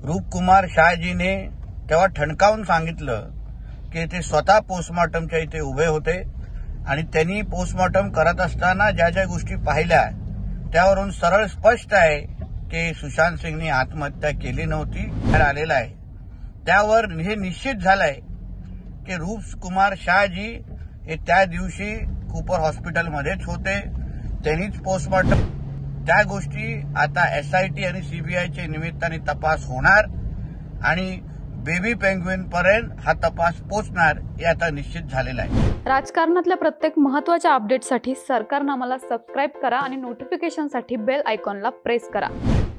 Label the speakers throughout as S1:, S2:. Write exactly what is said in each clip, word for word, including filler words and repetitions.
S1: रूपकुमार शहाजीने तेव्हा ठणकावून सांगितलं की ते स्वतः पोस्टमॉर्टमच्या इथे उभे होते आणि त्यांनी पोस्टमॉर्टम करत असताना ज्या ज्या गोष्टी पाहिल्या त्यावरून सरळ स्पष्ट आहे की सुशांत सिंगनी आत्महत्या केली नव्हती. बाहेर आलेला आहे. त्यावर हे निश्चित झालंय की रूपकुमार शहाजी हे त्या दिवशी कूपर हॉस्पिटलमध्येच होते. त्यांनीच पोस्टमॉर्टम त्या गोष्टी आता एसआयटी आणि सीबीआयच्या निमित्ताने तपास होणार आणि बेबी पेंग्विन पर्यंत हा तपास पोहोचणार हे आता निश्चित झालेलं आहे.
S2: राजकारणातल्या प्रत्येक महत्त्वाच्या अपडेटसाठी सरकारनामाला सबस्क्राईब करा आणि नोटिफिकेशनसाठी बेल आयकॉनला प्रेस करा.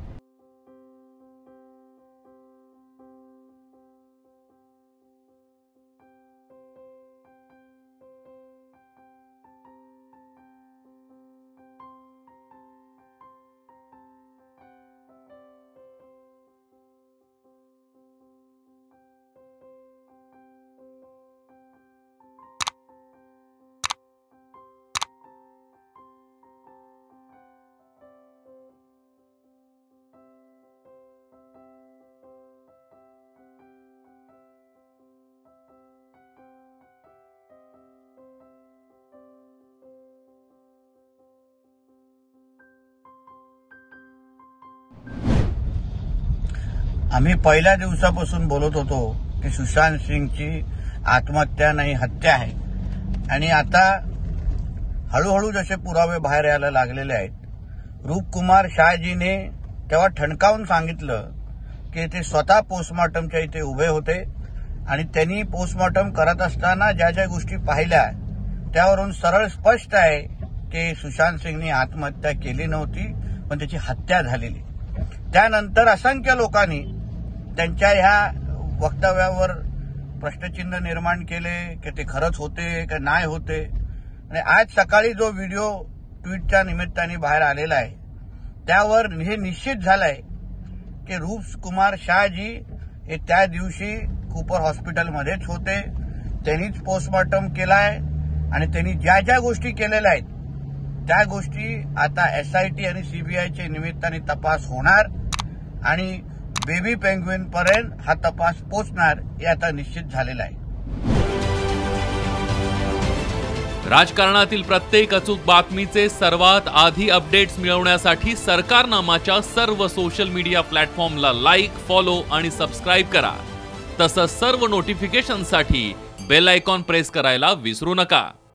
S1: आम्ही पहिल्या दिवसापासून बोलत होतो की सुशांत सिंगची आत्महत्या नाही हत्या आहे आणि आता हळूहळू जसे पुरावे बाहेर यायला लागलेले आहेत. रूपकुमार शहाजीने तेव्हा ठणकावून सांगितलं की ते स्वतः पोस्टमॉर्टमच्या इथे उभे होते आणि त्यांनी पोस्टमॉर्टम करत असताना ज्या ज्या गोष्टी पाहिल्या त्यावरून सरळ स्पष्ट आहे की सुशांत सिंगनी आत्महत्या केली नव्हती पण त्याची हत्या झालेली. त्यानंतर असंख्य लोकांनी त्यांच्या ह्या वक्तव्यावर प्रश्नचिन्ह निर्माण केले की ते खरंच होते की नाही होते. आणि आज सकाळी जो व्हिडिओ ट्विटच्या निमित्ताने बाहेर आलेला आहे त्यावर हे निश्चित झालंय की रूपकुमार शहाजी हे त्या दिवशी कूपर हॉस्पिटलमध्येच होते. त्यांनीच पोस्टमॉर्टम केलाय आणि त्यांनी ज्या ज्या गोष्टी केलेल्या आहेत त्या गोष्टी आता एसआयटी आणि सीबीआयच्या निमित्ताने तपास होणार आणि बेबी पेंग्विन पर्यंत हा तपास पोहोचणार हे आता निश्चित झालेलं आहे.
S3: राजकारणातील प्रत्येक अचूक बातमीचे सर्वात आधी अपडेट्स मिळवण्यासाठी सरकारनामाच्या सर्व सोशल मीडिया प्लॅटफॉर्मला लाईक, फॉलो आणि सबस्क्राईब करा. तसंच सर्व नोटिफिकेशनसाठी बेल आयकॉन प्रेस करायला विसरू नका.